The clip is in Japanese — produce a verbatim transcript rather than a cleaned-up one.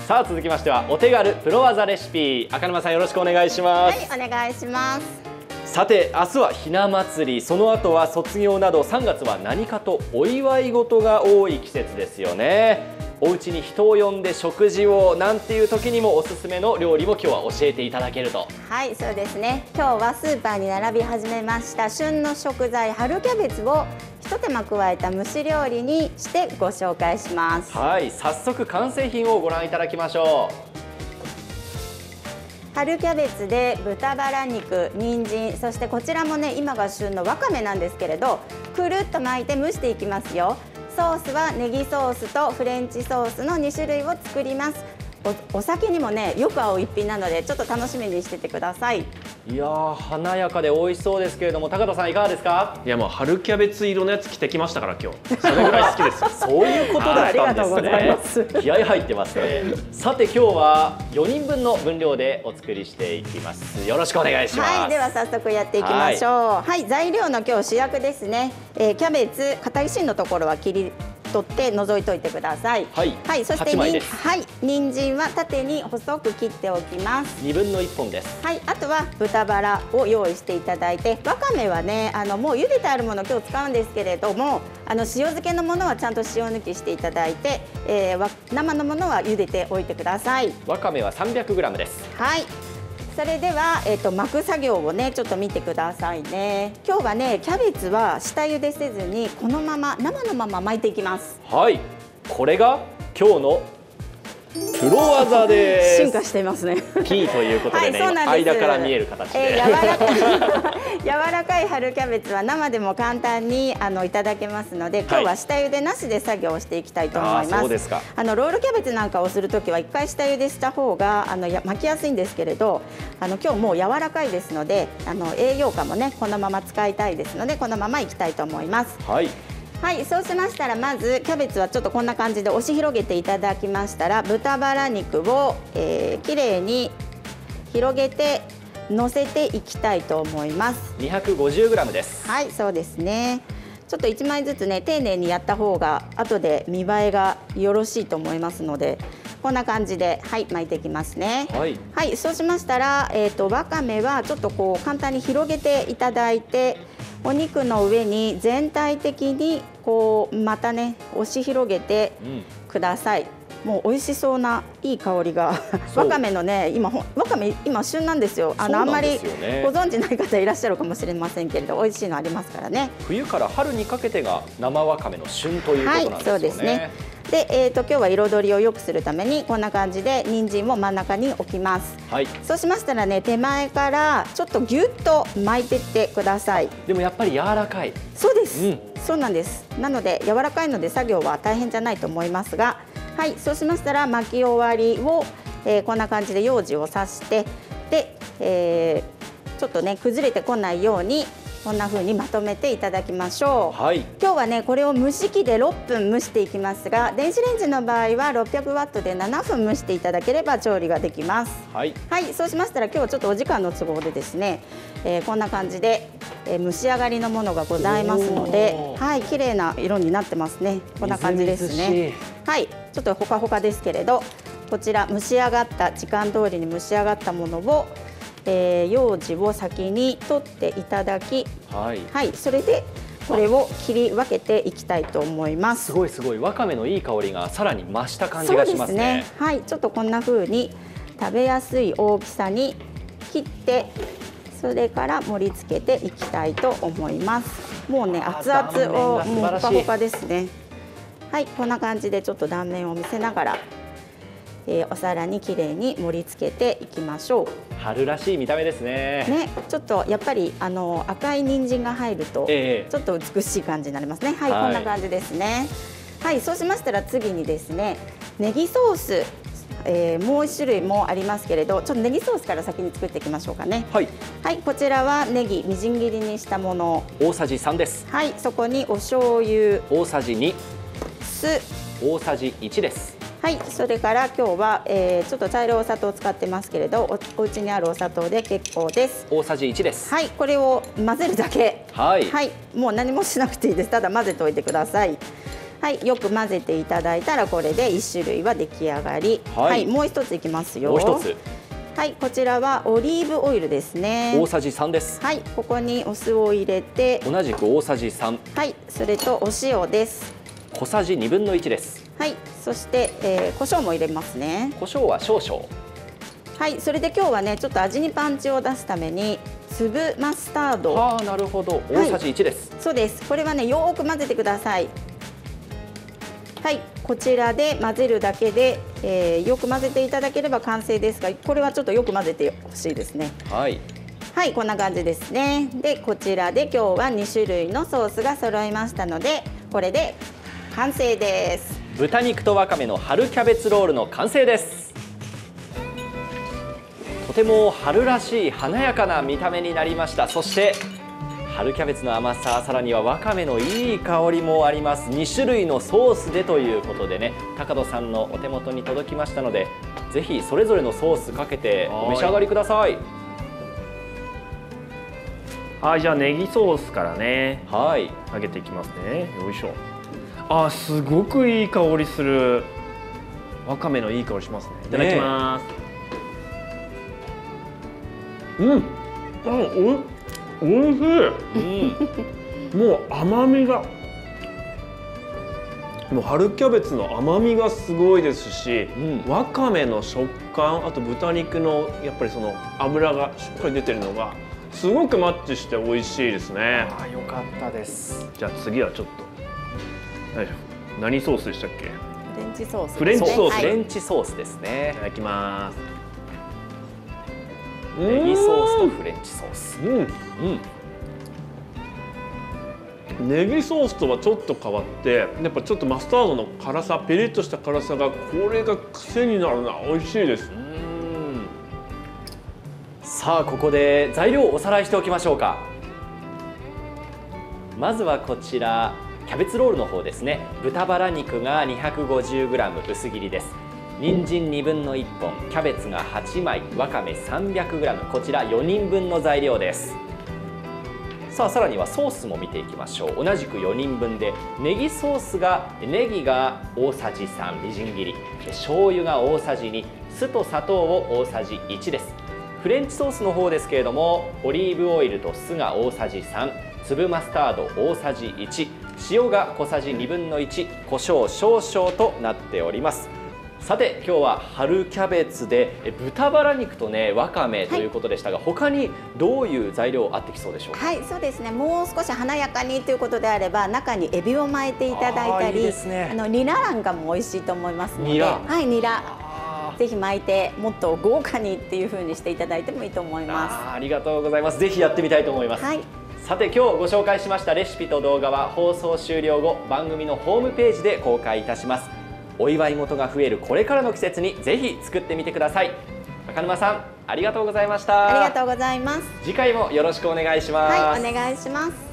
さあ続きましてはお手軽プロ技レシピ、赤沼さんよろしくお願いします。 はい、お願いします。 さて明日はひな祭り、その後は卒業などさんがつは何かとお祝い事が多い季節ですよね。お家に人を呼んで食事をなんていう時にもおすすめの料理も今日は教えていただけると。 はい、そうですね。今日はスーパーに並び始めました旬の食材春キャベツを一手間加えた蒸し料理にしてご紹介します。 はい、早速完成品をご覧いただきましょう。 春キャベツで豚バラ肉、人参、そしてこちらもね今が旬のわかめなんですけれど、くるっと巻いて蒸していきますよ。ソースはネギソースとフレンチソースのにしゅるいを作ります。 お, お酒にもねよく合う一品なのでちょっと楽しみにしててください。 いやー華やかで美味しそうですけれども、高田さんいかがですか？ いやもう春キャベツ色のやつ着てきましたから今日。それぐらい好きです。 そういうことだったんですね。 ありがとうございます。 気合入ってますね。さて今日はよにんぶんの分量でお作りしていきます。よろしくお願いします。 はい、では早速やっていきましょう。はい、はい、材料の今日主役ですね。えー、キャベツ硬い芯のところは切り取って除いといてください。 はい、 はい、そしてに、はい、人参は縦に細く切っておきます。 にぶんのいっぽんです。 はい、あとは豚バラを用意していただいて、わかめはね、あのもう茹でてあるものを今日使うんですけれども、あの塩漬けのものはちゃんと塩抜きしていただいて、えー、生のものは茹でておいてください。 わかめは さんびゃくグラム です。 はい。それでは、えー、と巻く作業をねちょっと見てくださいね。今日はねキャベツは下茹でせずにこのまま生のまま巻いていきます。 はい、これが今日のプロ技です。 進化していますね。 P ということでね、はい、間から見える形で、 えー、柔らかい柔らかい春キャベツは生でも簡単にあのいただけますので、今日は下茹でなしで作業をしていきたいと思います。 あ、そうですか。 あのロールキャベツなんかをするときはいっかい下茹でした方があのや巻きやすいんですけれど、あの今日もう柔らかいですので、あの栄養価もねこのまま使いたいですのでこのままいきたいと思います。 はい。 はい、そうしましたらまずキャベツはちょっとこんな感じで押し広げていただきましたら、豚バラ肉を、えー、きれいに広げて乗せていきたいと思います。 にひゃくごじゅうグラム です。 はい、そうですね。ちょっといちまいずつね丁寧にやった方が後で見栄えがよろしいと思いますので、こんな感じで、はい、巻いていきますね。 はい、 はい、そうしましたら、えーと、わかめはちょっとこう簡単に広げていただいて、お肉の上に全体的にこうまたね押し広げてください。うん、もう美味しそうないい香りがわかめのね今わかめ今旬なんですよ。あのあんまりご存知ない方いらっしゃるかもしれませんけれど、美味しいのありますからね。 冬から春にかけてが生わかめの旬ということなんですよね。はい、そうですね。 で、えーと今日は彩りを良くするためにこんな感じで人参も真ん中に置きます。はい、そうしましたらね手前からちょっとぎゅっと巻いていってください。 でもやっぱり柔らかい。 そうです、うん、そうなんです。なので柔らかいので作業は大変じゃないと思いますが、はい、そうしましたら巻き終わりを、えー、こんな感じでようじを刺して、で、えー、ちょっとね崩れてこないようにこんな風にまとめていただきましょう。はい、今日はねこれを蒸し器でろっぷん蒸していきますが、電子レンジの場合はろっぴゃくワットでななふん蒸していただければ調理ができます。はい、はい、そうしましたら今日はちょっとお時間の都合でですね、えー、こんな感じで、えー、蒸し上がりのものがございますので、はい、綺麗な色になってますね。こんな感じですね。はい、ちょっとほかほかですけれど、こちら蒸し上がった時間通りに蒸し上がったものをえー、ようじを先に取っていただき、はい、はい、それでこれを切り分けていきたいと思います。 すごいすごい、わかめのいい香りがさらに増した感じがしますね。そうですね。 はい、ちょっとこんな風に食べやすい大きさに切って、それから盛り付けていきたいと思います。もうね熱々をもうほかほかですね。はい、こんな感じでちょっと断面を見せながら、えー、お皿にきれいに盛り付けていきましょう。 春らしい見た目ですね。 ね、ちょっとやっぱりあの赤い人参が入ると、えー、ちょっと美しい感じになりますね。はい、はい、こんな感じですね。はい、そうしましたら次にですね、ネギソース、えー、もう一種類もありますけれど、ちょっとネギソースから先に作っていきましょうかね。はい、はい、こちらはネギみじん切りにしたもの大さじさんです。 はい、そこにお醤油大さじに、 酢大さじいちです。 はい、それから今日は、えー、ちょっと茶色いお砂糖を使ってますけれど、お, お家にあるお砂糖で結構です。 大さじいちです。 はい、これを混ぜるだけ。 はい、 はい、もう何もしなくていいです。ただ混ぜておいてください。 はい、よく混ぜていただいたらこれでいち種類は出来上がり。 はい、 はい、もう一ついきますよ。 もう一つ。 はい、こちらはオリーブオイルですね。 大さじさんです。 はい、ここにお酢を入れて、 同じく大さじさん。 はい、それとお塩です。 小さじにぶんのいちです。 はい、そして、えー、胡椒も入れますね。 胡椒は少々。 はい、それで今日はね、ちょっと味にパンチを出すために粒マスタード。 はあ、なるほど。大さじいちです。 はい、そうです。これはね、よーく混ぜてください。はい、こちらで混ぜるだけで、えー、よく混ぜていただければ完成ですが、これはちょっとよく混ぜてほしいですね。 はい。 はい、こんな感じですね。で、こちらで今日はに種類のソースが揃いましたので、これで完成です。 豚肉とわかめの春キャベツロールの完成です。とても春らしい華やかな見た目になりました。そして春キャベツの甘さ、さらにはわかめのいい香りもあります。に種類のソースでということでね、高戸さんのお手元に届きましたので、ぜひそれぞれのソースかけてお召し上がりください。 はい、じゃあネギソースからね、 はい、 揚げていきますね。よいしょ。あ、すごくいい香りする。わかめのいい香りしますね。いただきます。ね、うん、あ、おおいしい。うん、もう甘みが、もう春キャベツの甘みがすごいですし、うん、わかめの食感、あと豚肉のやっぱりその脂がしっかり出てるのがすごくマッチして美味しいですね。 あ、よかったです。 じゃあ次はちょっと、何ソースでしたっけ？ フレンチソース。 フレンチソース。 フレンチソースですね。 いただきます。 ネギソースとフレンチソース。うん、 うん。ネギソースとはちょっと変わって、やっぱちょっとマスタードの辛さ、ピリッとした辛さがこれが癖になるな。美味しいです。うん。 さあ、ここで材料をおさらいしておきましょうか。まずはこちらキャベツロールの方ですね。豚バラ肉が にひゃくごじゅうグラム 薄切りです。人参にぶんのいっぽん、キャベツがはちまい、わかめ さんびゃくグラム、こちらよにんぶんの材料です。さあ、さらにはソースも見ていきましょう。同じくよにんぶんで、ネギソースがネギが大さじさん、みじん切り、醤油が大さじに、酢と砂糖を大さじいちです。フレンチソースの方ですけれども、オリーブオイルと酢が大さじさん、粒マスタード大さじいち、塩が小さじにぶんのいち、胡椒少々となっております。さて、今日は春キャベツで豚バラ肉とね、わかめということでしたが、はい、他にどういう材料あってきそうでしょうか？ はい、そうですね。もう少し華やかにということであれば、中にエビを巻いていただいたり、いいですね、あのニラなんかも美味しいと思いますので、 ニラ、 はい、ニラぜひ巻いてもっと豪華にっていう風にしていただいてもいいと思います。 あ, ありがとうございます。ぜひやってみたいと思います。はい、さて、今日ご紹介しましたレシピと動画は放送終了後、番組のホームページで公開いたします。お祝い事が増えるこれからの季節にぜひ作ってみてください。赤沼さん、ありがとうございました。 ありがとうございます。 次回もよろしくお願いします。 はい、お願いします。